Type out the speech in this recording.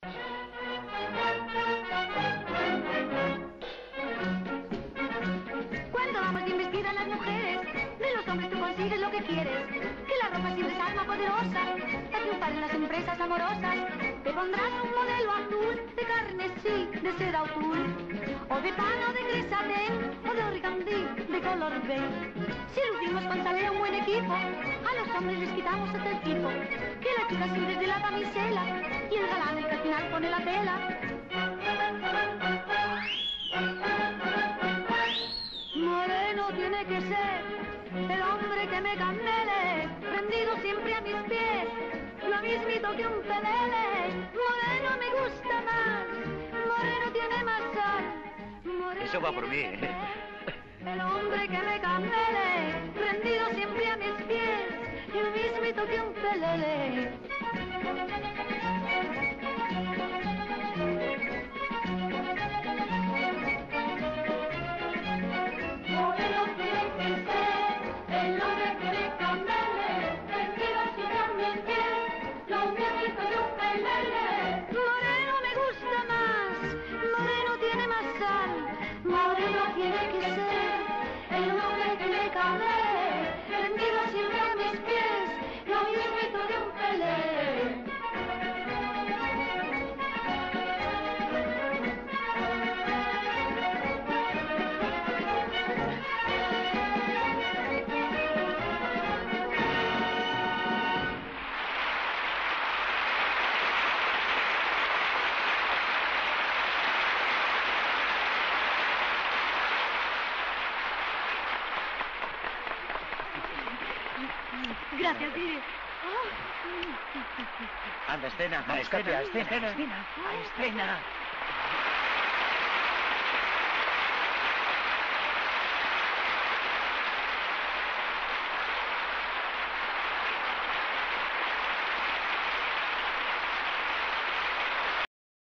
Cuando vamos bien vestidas las mujeres, de los hombres tú consigues lo que quieres. Que la ropa siempre es arma poderosa para triunfar en las empresas amorosas. Te pondrás un modelo azul, de carne sí, de seda o tul, o de pan o de grisatén, o de origandí, de color beige. Si lucimos con saber un buen equipo, a los hombres les quitamos hasta el tipo. Que la chica siempre es de la camisela y el galán el que al final pone la tela. Moreno tiene que ser el hombre que me candele, rendido siempre a mis pies, lo mismito que un pelele. Moreno me gusta más, moreno tiene más sal. Moreno eso va por mí, el hombre que me candele, rendido siempre a mis pies, y lo mismito que un pelele. Moreno tiene que ser el hombre que me candele, rendido siempre a mis pies, lo mismito que un pelele. Moreno me gusta más, moreno tiene más sal. Moreno tiene que ser el hombre que me candele, rendido siempre a mis pies, lo mismito que un pelele. Gracias, Didi. Anda, escena, A escena. escena.